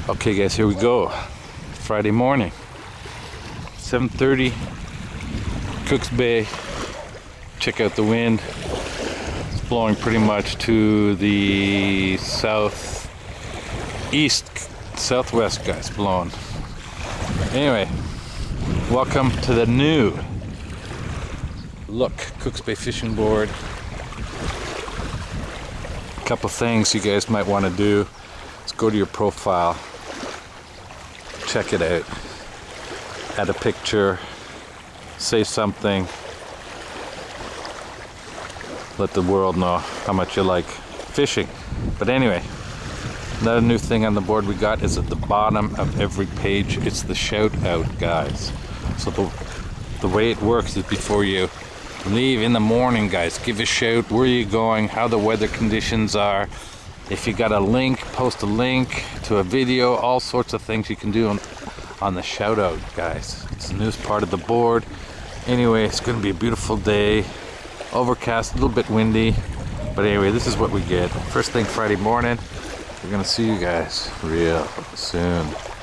Okay guys, here we go. Friday morning, 7:30, Cooks Bay. Check out the wind. It's blowing pretty much to the southwest guys, blowing. Anyway, welcome to the new look Cooks Bay fishing board. A couple things you guys might want to do. Let's go to your profile. Check it out. Add a picture. Say something. Let the world know how much you like fishing. But anyway, another new thing on the board we got is at the bottom of every page. It's the shout out, guys. So the way it works is before you leave in the morning, guys, give a shout. Where are you going? How the weather conditions are. If you got a link, post a link to a video, all sorts of things you can do on the shout out, guys. It's the newest part of the board. Anyway, it's going to be a beautiful day. Overcast, a little bit windy. But anyway, this is what we get. First thing Friday morning. We're going to see you guys real soon.